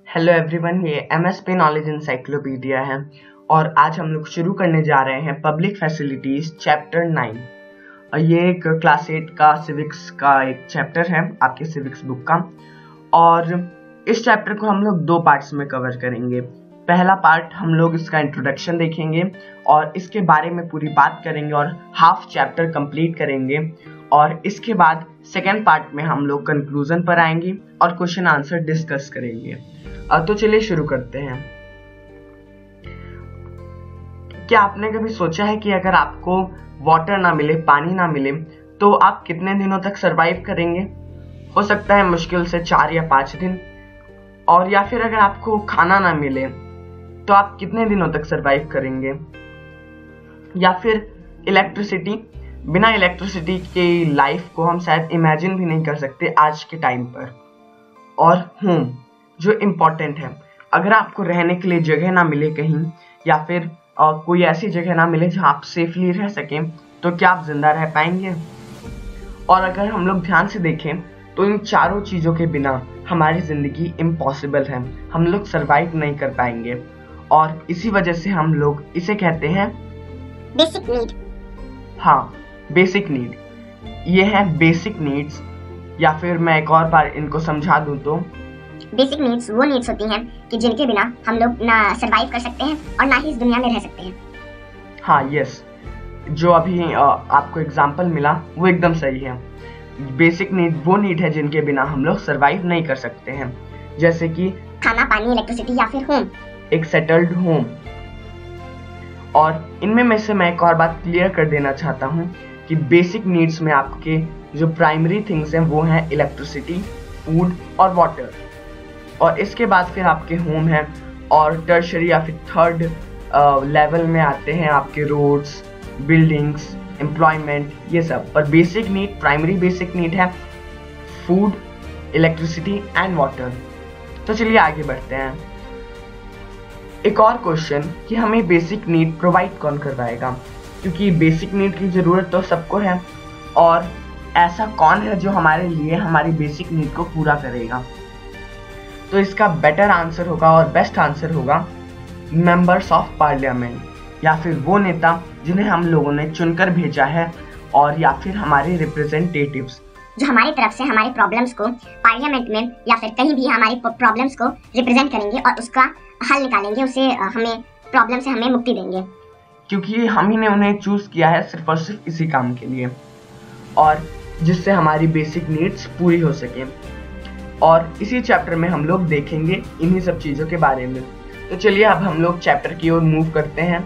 Hello everyone, ये MSP knowledge encyclopedia है और आज हम लोग शुरू करने जा रहे हैं पब्लिक फैसिलिटीज चैप्टर 9। ये एक क्लास 8 का सिविक्स का एक चैप्टर है आपके सिविक्स बुक का। और इस चैप्टर को हम लोग दो पार्ट्स में कवर करेंगे। पहला पार्ट हम लोग इसका इंट्रोडक्शन देखेंगे और इसके बारे में पूरी बात करेंगे और हाफ चैप्टर कंप्लीट करेंगे। और इसके बाद सेकेंड पार्ट में हम लोग कंक्लूजन पर आएंगे और क्वेश्चन आंसर डिस्कस करेंगे। तो चलिए शुरू करते हैं। क्या आपने कभी सोचा है कि अगर आपको वाटर ना मिले, पानी ना मिले, तो आप कितने दिनों तक सरवाइव करेंगे? हो सकता है मुश्किल से 4 या 5 दिन। और या फिर अगर आपको खाना ना मिले तो आप कितने दिनों तक सरवाइव करेंगे? या फिर इलेक्ट्रिसिटी, बिना इलेक्ट्रिसिटी की लाइफ को हम शायद इमेजिन भी नहीं कर सकते आज के टाइम पर। और होम जो इम्पोर्टेंट है, अगर आपको रहने के लिए जगह ना मिले कहीं, या फिर कोई ऐसी जगह ना मिले जहां आप सेफली रह सकें, तो क्या आप जिंदा रह पाएंगे? और अगर हम लोग ध्यान से देखें तो इन चारों चीजों के बिना हमारी जिंदगी इम्पॉसिबल है, हम लोग सरवाइव नहीं कर पाएंगे। और इसी वजह से हम लोग इसे कहते हैं बेसिक नीड। हाँ, बेसिक नीड। ये है बेसिक नीड्स, या फिर मैं एक और बार इनको समझा दूं तो बेसिक नीड्स वो नीड्स होती हैं कि जिनके बिना हम लोग ना सरवाइव कर सकते हैं और ना ही इस दुनिया में रह सकते हैं। हाँ, यस, जो अभी आपको एग्जांपल मिला वो एकदम सही है। बेसिक नीड वो नीड है जिनके बिना हम लोग सरवाइव नहीं कर सकते हैं, जैसे कि खाना, पानी, इलेक्ट्रिसिटी या फिर होम, एक सेटल्ड होम। और इनमें में से मैं एक और बात क्लियर कर देना चाहता हूँ कि बेसिक नीड्स में आपके जो प्राइमरी थिंग्स हैं वो हैं इलेक्ट्रिसिटी, फूड और वाटर। और इसके बाद फिर आपके होम है, और टर्शरी या फिर थर्ड लेवल में आते हैं आपके रोड्स, बिल्डिंग्स, एम्प्लॉयमेंट, ये सब। पर basic need, primary basic need है फूड, इलेक्ट्रिसिटी एंड वाटर। तो चलिए आगे बढ़ते हैं। एक और क्वेश्चन कि हमें बेसिक नीड प्रोवाइड कौन करवाएगा, क्योंकि बेसिक नीड की ज़रूरत तो सबको है, और ऐसा कौन है जो हमारे लिए हमारी बेसिक नीड को पूरा करेगा? तो इसका बेटर आंसर होगा और बेस्ट आंसर होगा मेंबर्स ऑफ पार्लियामेंट, या फिर वो नेता जिन्हें हम लोगों ने चुनकर भेजा है, और या फिर हमारे रिप्रेजेंटेटिव्स जो हमारी तरफ से हमारी प्रॉब्लम्स को पार्लियामेंट में या फिर कहीं भी हमारी प्रॉब्लम्स को रिप्रेजेंट करेंगे और उसका हल निकालेंगे, उसे हमें प्रॉब्लम से हमें मुक्ति देंगे। क्योंकि हम ही ने उन्हें चूज किया है सिर्फ और सिर्फ इसी काम के लिए, और जिससे हमारी बेसिक नीड्स पूरी हो सके। और इसी चैप्टर में हम लोग देखेंगे इन्हीं सब चीज़ों के बारे में। तो चलिए अब हम लोग चैप्टर की ओर मूव करते हैं।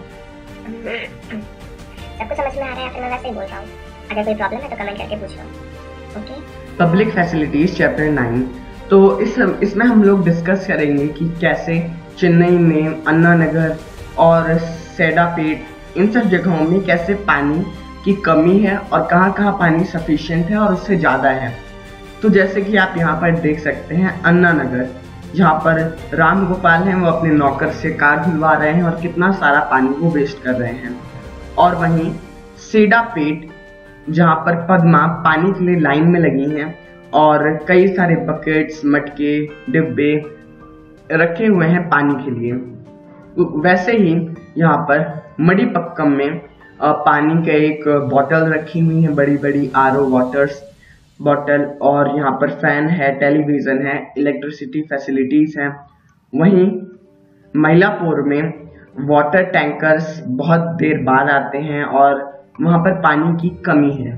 सबको समझ में आ रहा है या फिर मैं वैसे ही बोल रहा हूँ? अगर कोई प्रॉब्लम है तो कमेंट करके पूछ लो। ओके। Public facilities chapter 9। तो इसमें हम लोग डिस्कस करेंगे कि कैसे चेन्नई में, अन्ना नगर और सेडापेट, इन सब जगहों में कैसे पानी की कमी है और कहाँ कहाँ पानी सफिशिएंट है और उससे ज़्यादा है। तो जैसे कि आप यहाँ पर देख सकते हैं अन्ना नगर, जहाँ पर राम गोपाल हैं, वो अपने नौकर से कार धुलवा रहे हैं और कितना सारा पानी वो वेस्ट कर रहे हैं। और वहीं सेडापेट, जहाँ पर पद्मा पानी के लिए लाइन में लगी हैं और कई सारे बकेट्स, मटके, डिब्बे रखे हुए हैं पानी के लिए। वैसे ही यहाँ पर मडीपक्कम में पानी का एक बॉटल रखी हुई है, बड़ी बड़ी आरओ वाटर्स बॉटल, और यहाँ पर फैन है, टेलीविज़न है, इलेक्ट्रिसिटी फैसिलिटीज़ हैं। वहीं मइलापुर में वाटर टैंकर्स बहुत देर बाद आते हैं और वहाँ पर पानी की कमी है।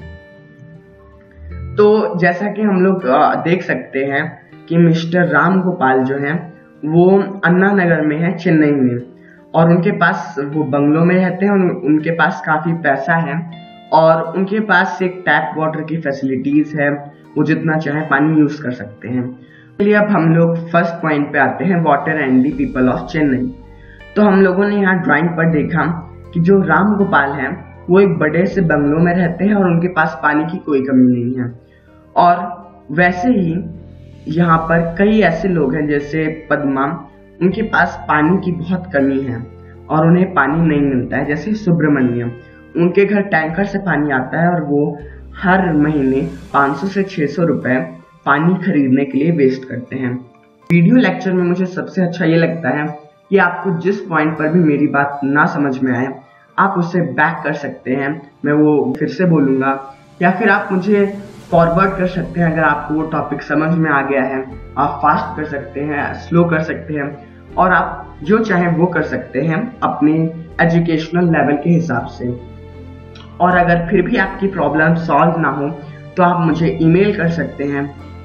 तो जैसा कि हम लोग देख सकते हैं कि मिस्टर राम गोपाल जो हैं वो अन्ना नगर में है, चेन्नई में, और उनके पास वो बंगलों में रहते हैं, उनके पास काफ़ी पैसा है और उनके पास एक टैप वाटर की फैसिलिटीज़ है, वो जितना चाहे पानी यूज़ कर सकते हैं। चलिए अब हम लोग फर्स्ट पॉइंट पे आते हैं, water and the people of Chennai. तो हम लोगों ने यहाँ ड्राइंग पर देखा कि जो राम गोपाल हैं वो एक बड़े से बंगलों में रहते हैं और उनके पास पानी की कोई कमी नहीं है। और वैसे ही यहाँ पर कई ऐसे लोग हैं जैसे पद्मा, उनके पास पानी की बहुत कमी है और उन्हें पानी नहीं मिलता है। जैसे सुब्रमण्यम, उनके घर टैंकर से पानी आता है और वो हर महीने 500 से 600 रुपए पानी खरीदने के लिए वेस्ट करते हैं। वीडियो लेक्चर में मुझे सबसे अच्छा ये लगता है कि आपको जिस पॉइंट पर भी मेरी बात ना समझ में आए आप उससे बैक कर सकते हैं, मैं वो फिर से बोलूँगा, या फिर आप मुझे फॉरवर्ड कर सकते हैं अगर आपको वो टॉपिक समझ में आ गया है। आप फास्ट कर सकते हैं, स्लो कर सकते हैं, और आप जो चाहें वो कर सकते हैं अपने एजुकेशनल लेवल के हिसाब से। और अगर फिर भी आपकी प्रॉब्लम सॉल्व ना हो तो आप मुझे ईमेल कर सकते हैं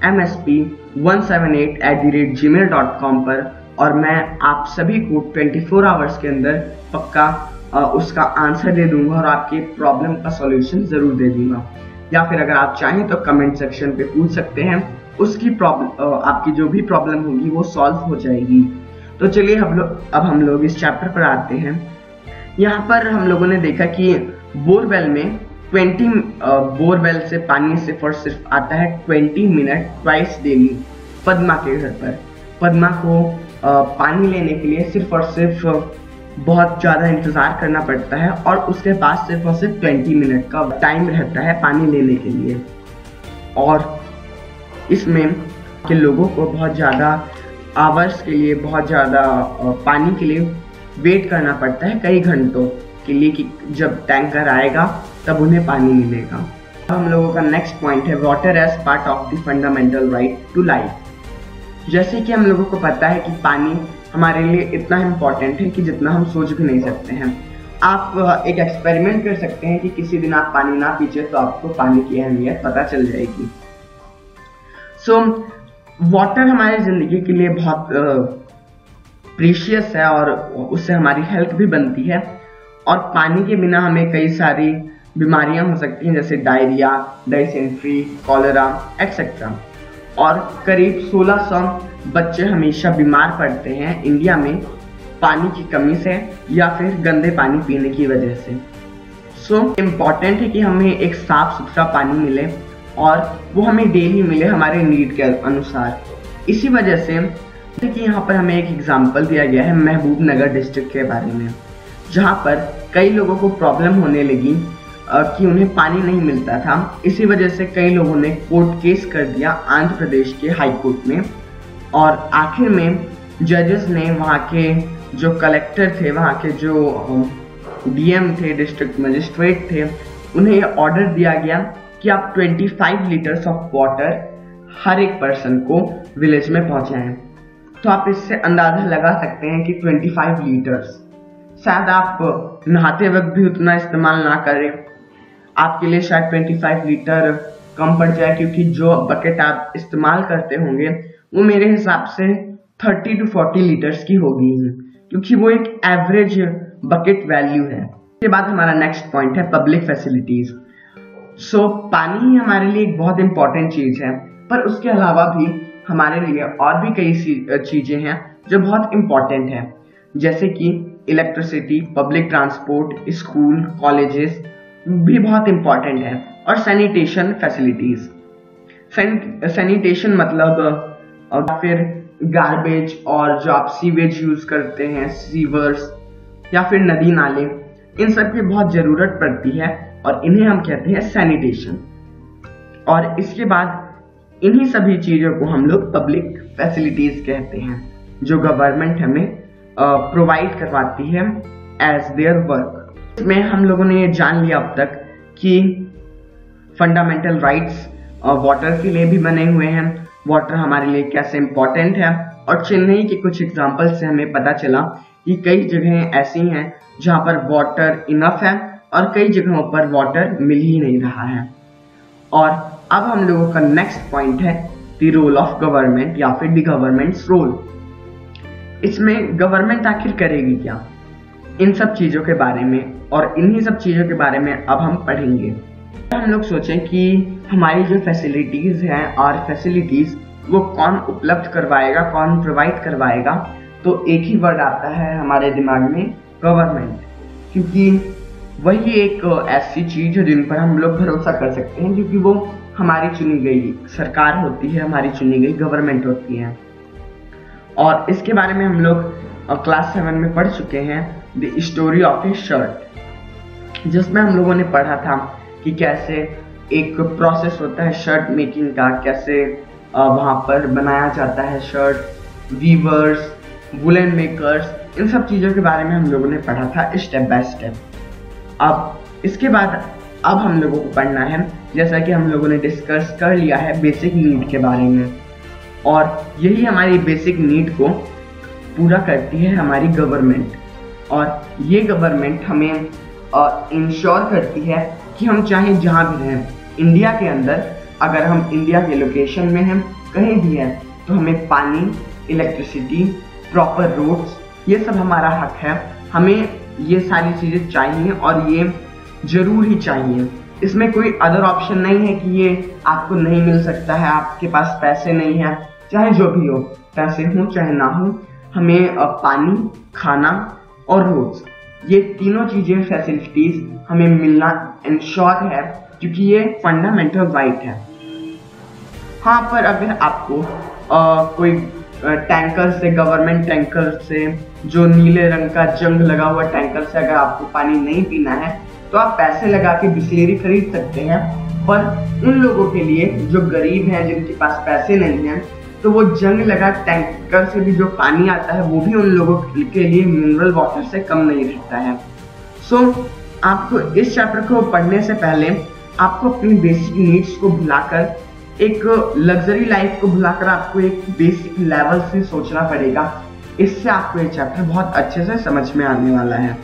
msp178@gmail.com पर, और मैं आप सभी को 24 आवर्स के अंदर पक्का उसका आंसर दे दूंगा और आपके प्रॉब्लम का सॉल्यूशन ज़रूर दे दूंगा। या फिर अगर आप चाहें तो कमेंट सेक्शन पे पूछ सकते हैं, उसकी प्रॉब्लम आपकी जो भी प्रॉब्लम होगी वो सॉल्व हो जाएगी। तो चलिए हम लोग इस चैप्टर पर आते हैं। यहाँ पर हम लोगों ने देखा कि बोरवेल में 20 बोरवेल से पानी सिर्फ और सिर्फ आता है 20 मिनट ट्वाइस डेली पद्मा के घर पर। पद्मा को पानी लेने के लिए सिर्फ और सिर्फ बहुत ज़्यादा इंतज़ार करना पड़ता है, और उसके पास सिर्फ और सिर्फ 20 मिनट का टाइम रहता है पानी लेने के लिए। और इसमें के लोगों को बहुत ज़्यादा आवर्स के लिए, बहुत ज़्यादा पानी के लिए वेट करना पड़ता है, कई घंटों के लिए, कि जब टैंकर आएगा तब उन्हें पानी मिलेगा। अब हम लोगों का नेक्स्ट पॉइंट है water as part of the fundamental right to life. जैसे कि हम लोगों को पता है कि पानी हमारे लिए इतना इम्पॉर्टेंट है कि जितना हम सोच भी नहीं सकते हैं। आप एक एक्सपेरिमेंट कर सकते हैं कि किसी दिन आप पानी ना पीजिए तो आपको पानी की अहमियत पता चल जाएगी। सो वाटर हमारी ज़िंदगी के लिए बहुत प्रीशियस है, और उससे हमारी हेल्थ भी बनती है। और पानी के बिना हमें कई सारी बीमारियां हो सकती हैं, जैसे डायरिया, डाइसेंट्री, कॉलेरा एक्सेट्रा। और करीब 1600 बच्चे हमेशा बीमार पड़ते हैं इंडिया में पानी की कमी से या फिर गंदे पानी पीने की वजह से। सो इम्पॉर्टेंट है कि हमें एक साफ सुथरा पानी मिले, और वो हमें डेली मिले हमारे नीड के अनुसार। इसी वजह से कि यहाँ पर हमें एक एग्जाम्पल दिया गया है महबूब नगर डिस्ट्रिक्ट के बारे में, जहाँ पर कई लोगों को प्रॉब्लम होने लगी कि उन्हें पानी नहीं मिलता था। इसी वजह से कई लोगों ने कोर्ट केस कर दिया आंध्र प्रदेश के हाई कोर्ट में, और आखिर में जजेस ने, वहाँ के जो कलेक्टर थे, वहाँ के जो डीएम थे, डिस्ट्रिक्ट मजिस्ट्रेट थे, उन्हें ऑर्डर दिया गया कि आप 25 लीटर्स ऑफ वाटर हर एक पर्सन को विलेज में पहुँचाएं। तो आप इससे अंदाजा लगा सकते हैं कि 25 लीटर्स, शायद आप नहाते वक्त भी उतना इस्तेमाल ना करें, आपके लिए शायद 25 लीटर कम पड़ जाए, क्योंकि जो बकेट आप इस्तेमाल करते होंगे वो मेरे हिसाब से 30 to 40 लीटर्स की होगी, क्योंकि वो एक एवरेज बकेट वैल्यू है। इसके बाद हमारा नेक्स्ट पॉइंट है पब्लिक फैसिलिटीज। सो पानी ही हमारे लिए एक बहुत इंपॉर्टेंट चीज़ है, पर उसके अलावा भी हमारे लिए और भी कई चीज़ें हैं जो बहुत इम्पॉर्टेंट हैं, जैसे कि electricity, public transport, school, colleges भी बहुत इम्पॉर्टेंट है, और सैनिटेशन फैसिलिटीज़। सैनिटेशन मतलब फिर गार्बेज, और जो आप सीवेज यूज़ करते हैं, सीवर्स या फिर नदी नाले, इन सब की बहुत ज़रूरत पड़ती है, और इन्हें हम कहते हैं सैनिटेशन। और इसके बाद इन्हीं सभी चीज़ों को हम लोग पब्लिक फैसिलिटीज़ कहते हैं, जो गवर्नमेंट हमें प्रोवाइड करवाती है एज देयर वर्क। इसमें हम लोगों ने ये जान लिया अब तक कि फंडामेंटल राइट्स वाटर के लिए भी बने हुए हैं, वाटर हमारे लिए कैसे इम्पोर्टेंट है, और चेन्नई के कुछ एग्जाम्पल से हमें पता चला कि कई जगहें ऐसी हैं जहाँ पर वाटर इनफ है, और कई जगहों पर वाटर मिल ही नहीं रहा है। और अब हम लोगों का नेक्स्ट पॉइंट है द रोल ऑफ गवर्नमेंट, या फिर द गवर्नमेंट्स रोल। इसमें गवर्नमेंट आखिर करेगी क्या, इन सब चीज़ों के बारे में, और इन्हीं सब चीज़ों के बारे में अब हम पढ़ेंगे। हम लोग सोचें कि हमारी जो फैसिलिटीज़ हैं और फैसिलिटीज़ वो कौन उपलब्ध करवाएगा, कौन प्रोवाइड करवाएगा, तो एक ही वर्ड आता है हमारे दिमाग में, गवर्नमेंट। क्योंकि वही एक ऐसी चीज़ है जिन पर हम लोग भरोसा कर सकते हैं, क्योंकि वो हमारी चुनी गई सरकार होती है, हमारी चुनी गई गवर्नमेंट होती है। और इसके बारे में हम लोग क्लास 7 में पढ़ चुके हैं, the story of a shirt, जिसमें हम लोगों ने पढ़ा था कि कैसे एक प्रोसेस होता है शर्ट मेकिंग का, कैसे वहाँ पर बनाया जाता है शर्ट, वीवर्स, वुलन मेकर्स, इन सब चीज़ों के बारे में हम लोगों ने पढ़ा था स्टेप बाय स्टेप। अब इसके बाद अब हम लोगों को पढ़ना है, जैसा कि हम लोगों ने डिस्कस कर लिया है, बेसिक नीड के बारे में। और यही हमारी बेसिक नीड को पूरा करती है हमारी गवर्नमेंट, और ये गवर्नमेंट हमें इंश्योर करती है कि हम चाहे जहाँ भी रहें इंडिया के अंदर, अगर हम इंडिया के लोकेशन में हैं कहीं भी हैं, तो हमें पानी, इलेक्ट्रिसिटी, प्रॉपर रोड्स, ये सब हमारा हक है। हमें ये सारी चीज़ें चाहिए और ये ज़रूर ही चाहिए। इसमें कोई अदर ऑप्शन नहीं है कि ये आपको नहीं मिल सकता है, आपके पास पैसे नहीं है, चाहे जो भी हो, पैसे हो चाहे ना हो, हमें पानी, खाना और रोड्स, ये तीनों चीज़ें, फैसिलिटीज़ हमें मिलना इंश्योर है, क्योंकि ये फंडामेंटल राइट है। हाँ, पर अगर आपको कोई टैंकर से, गवर्नमेंट टैंकर से, जो नीले रंग का जंग लगा हुआ टैंकर से अगर आपको पानी नहीं पीना है, तो आप पैसे लगा के बिस्लेरी खरीद सकते हैं। पर उन लोगों के लिए जो गरीब हैं, जिनके पास पैसे नहीं हैं, तो वो जंग लगा टैंकर से भी जो पानी आता है वो भी उन लोगों के लिए मिनरल वाटर से कम नहीं रहता है। सो आपको इस चैप्टर को पढ़ने से पहले आपको अपनी बेसिक नीड्स को भुलाकर, एक लग्जरी लाइफ को भुलाकर, आपको एक बेसिक लेवल से सोचना पड़ेगा। इससे आपको ये चैप्टर बहुत अच्छे से समझ में आने वाला है।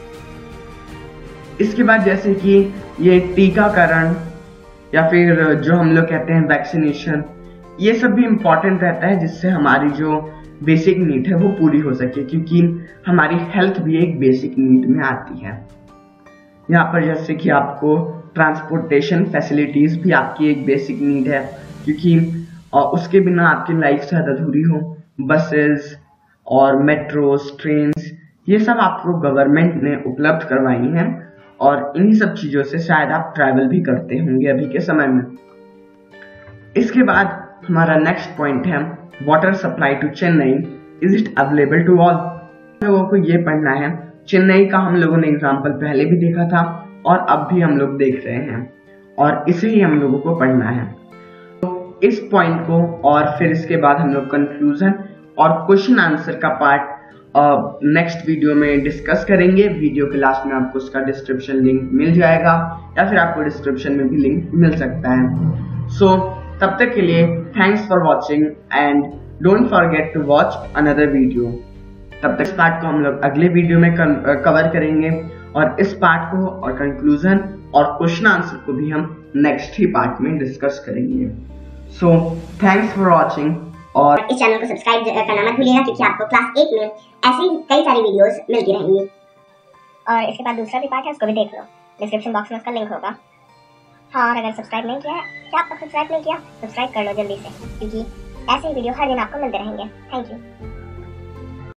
इसके बाद जैसे कि ये टीकाकरण या फिर जो हम लोग कहते हैं वैक्सीनेशन, ये सब भी इम्पॉर्टेंट रहता है, जिससे हमारी जो बेसिक नीड है वो पूरी हो सके, क्योंकि हमारी हेल्थ भी एक बेसिक नीड में आती है। यहाँ पर जैसे कि आपको ट्रांसपोर्टेशन फैसिलिटीज़ भी आपकी एक बेसिक नीड है, क्योंकि उसके बिना आपकी लाइफ शायद अधूरी हो। बसेस और मेट्रोस, ट्रेन्स, ये सब आपको गवर्नमेंट ने उपलब्ध करवाई हैं, और इन्हीं सब चीज़ों से शायद आप ट्रैवल भी करते होंगे अभी के समय में। इसके बाद हमारा नेक्स्ट पॉइंट है water supply to Chennai, is it available to all. लोगों को ये पढ़ना है। चेन्नई का हम लोगों ने एग्जाम्पल पहले भी देखा था और अब भी हम लोग देख रहे हैं, और इसे ही हम लोगों को पढ़ना है। तो इस पॉइंट को, और फिर इसके बाद हम लोग कंक्लूजन और क्वेश्चन आंसर का पार्ट नेक्स्ट वीडियो में डिस्कस करेंगे। वीडियो के लास्ट में आपको उसका डिस्क्रिप्शन लिंक मिल जाएगा, या फिर आपको डिस्क्रिप्शन में भी लिंक मिल सकता है। सो तब तक के लिए thanks for watching and don't forget to watch another video. तब तक इस पार्ट को हम लोग अगले वीडियो में कवर करेंगे, और इस पार्ट को और कंक्लूजन और क्वेश्चन आंसर को भी हम नेक्स्ट ही पार्ट में डिस्कस करेंगे। सो थैंक्स फॉर वॉचिंग, और इस चैनल को सब्सक्राइब करना मत भूलिएगा, क्योंकि आपको क्लास 8 में ऐसी कई सारी वीडियोस मिलती रहेंगी। और इसके बाद दूसरा भी पार्ट है, उसको भी देख लो, डिस्क्रिप्शन बॉक्स में उसका लिंक होगा। हाँ, और अगर सब्सक्राइब नहीं किया है, क्या आपने सब्सक्राइब नहीं किया, सब्सक्राइब कर लो जल्दी से, क्योंकि ऐसे ही वीडियो हर दिन आपको मिलते रहेंगे। Thank you.